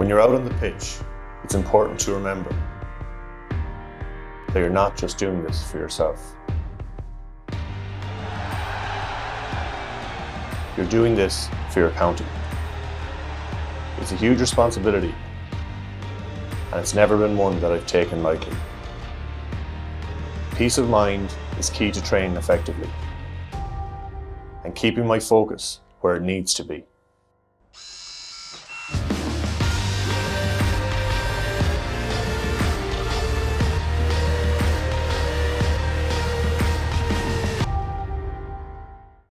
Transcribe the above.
When you're out on the pitch, it's important to remember that you're not just doing this for yourself. You're doing this for your county. It's a huge responsibility, and it's never been one that I've taken lightly. Peace of mind is key to training effectively, and keeping my focus where it needs to be.